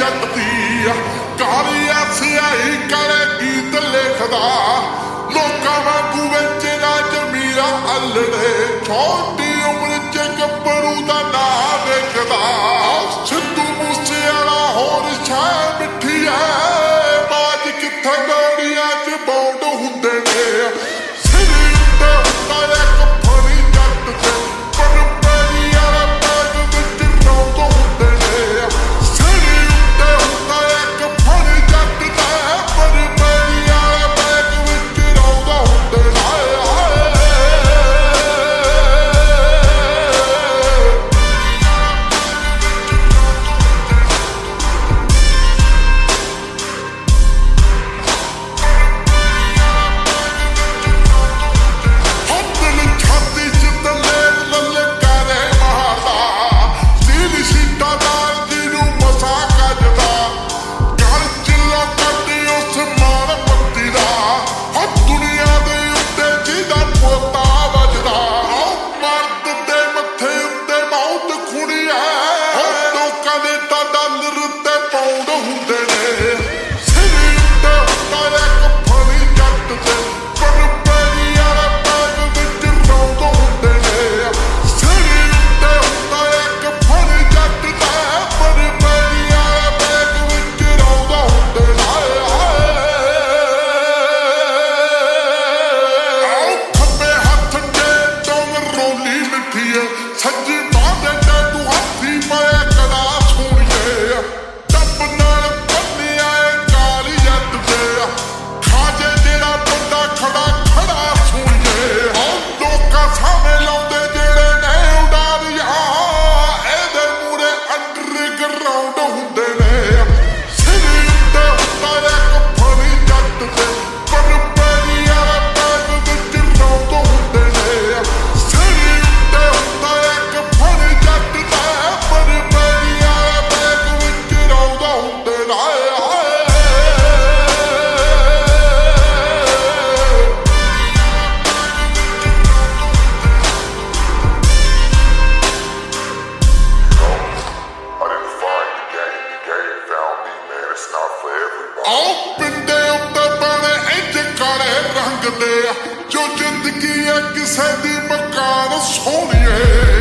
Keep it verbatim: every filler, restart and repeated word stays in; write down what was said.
जट दी कालिया सियाही काले गीत लिखदा लोकां वांगू विच ना जमीरा अलड़े छोटी उम्र च गब्बरू दा नां विकदा सिद्धू मूसेवाला होर छां मिठी है बाज कित्थे गौड़ियां च बौंड हुंदे ने सिरी उत्ते हुंदा इक फणी जट ते पर पैरी वाले पैग विच रौंद हुंदे ने सिरी उत्ते हुंदा इक फणी जट ते पर पैरी वाले पैग विच रौंद हुंदे ने सज्जी बांधे ते तू हाथी पाया कदा सोनिए टप नाल बन्निया काली जट ते खाजे जेड़ा बंदा खड़ा खड़ा सोनिए लोकां सामे लाउंदे जेड़े ने उडारिया एदे मूरे अंडरग्राउंड हुंदे ने सिरी उत्ते हुंदा इक फणी जट ते पर पैरी वाले पैग विच रौंद हुंदे ने सिरी उत्ते हुंदा पिंडे उत्ते बने इंज काले रंग दे जो जिंदगी है किसे दी मकान सोनिए